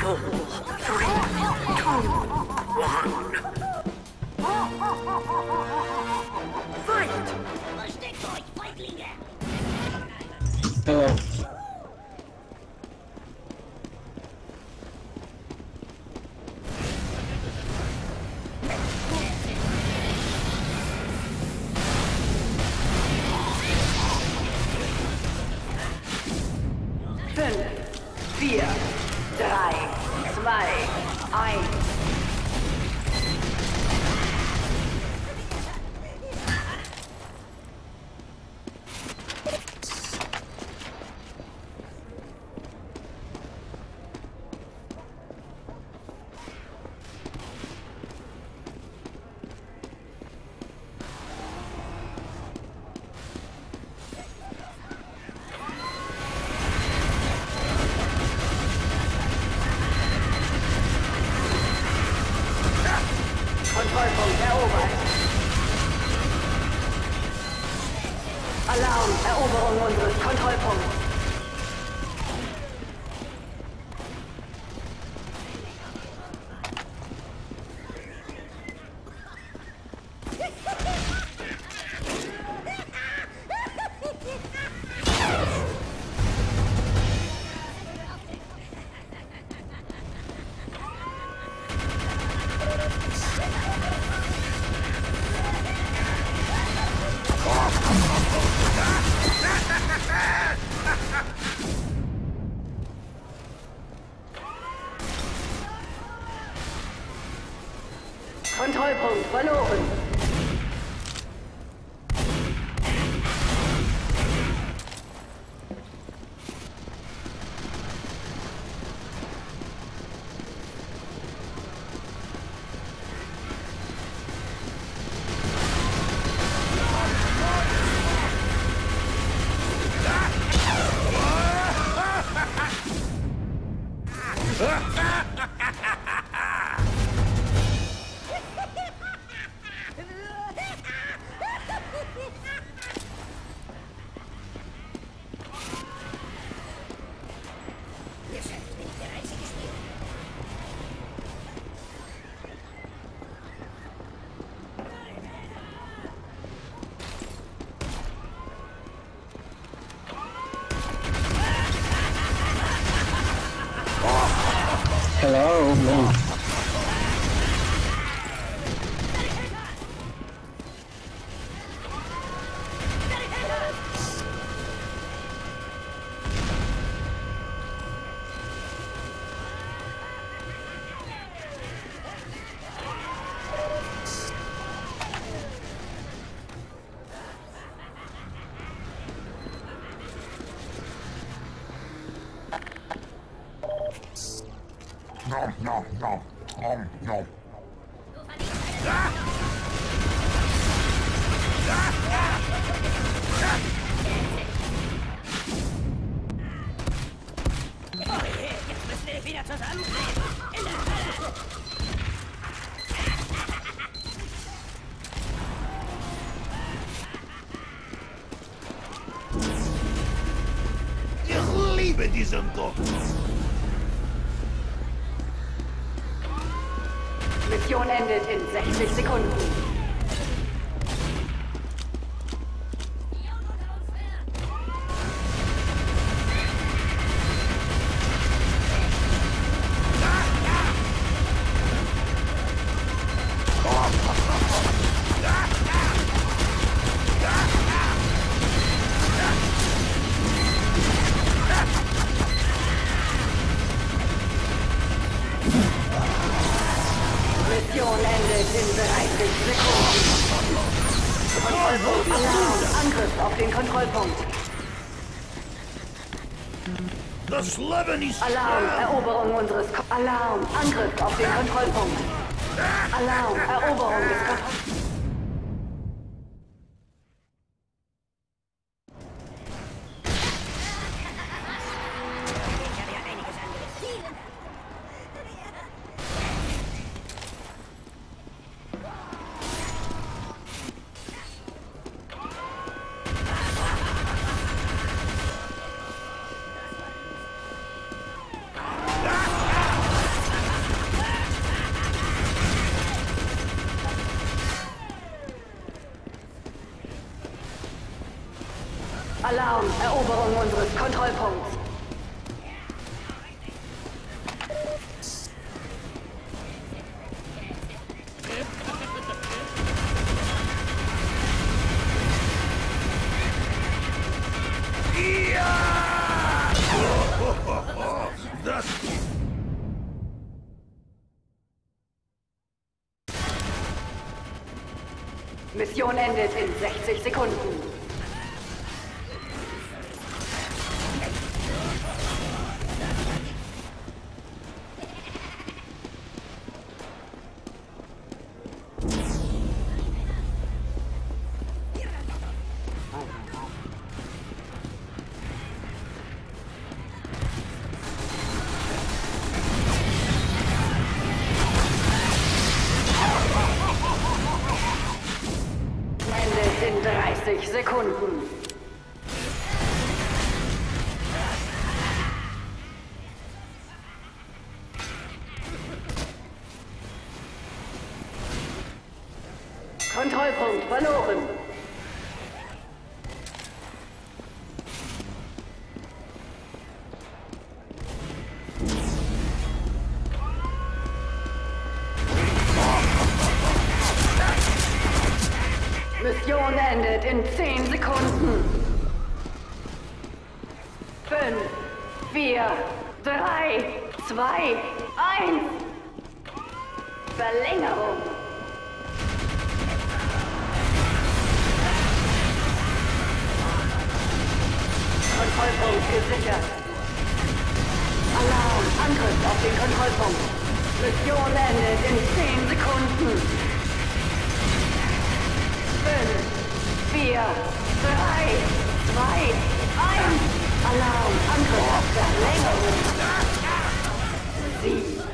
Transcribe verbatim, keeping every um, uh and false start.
Four, three, two, one. Fight! Versteckt euch, Feiglinge! Hello. Fünf, vier, drei, zwei, eins. Kontrollpunkt erobert. Alarm, Eroberung unseres Kontrollpunkts. Kontrollpunkt verloren. Hello, no. No, no, no, no, no. Jetzt müssen wir wieder zusammentreten! In der Hölle! Ich liebe diesen Gott. Mission endet in sechzig Sekunden. Mission endet in dreißig Sekunden. Kontrollpunkt Alarm. Angriff auf den Kontrollpunkt. Das Leben ist Alarm. Eroberung unseres Ko Alarm. Angriff auf den Kontrollpunkt. Alarm. Eroberung des Kontrollpunkts. Alarm, Eroberung unseres Kontrollpunkts. Das Mission endet in sechzig Sekunden. In dreißig Sekunden. Kontrollpunkt verloren. Mission endet in zehn Sekunden. Fünf, vier, drei, zwei, eins. Verlängerung. Kontrollpunkt gesichert. Alarm, Angriff auf den Kontrollpunkt. Mission endet in zehn Sekunden. fünf, vier, drei, zwei, eins. Alarm, Angriff auf Verlängerung. Sieg.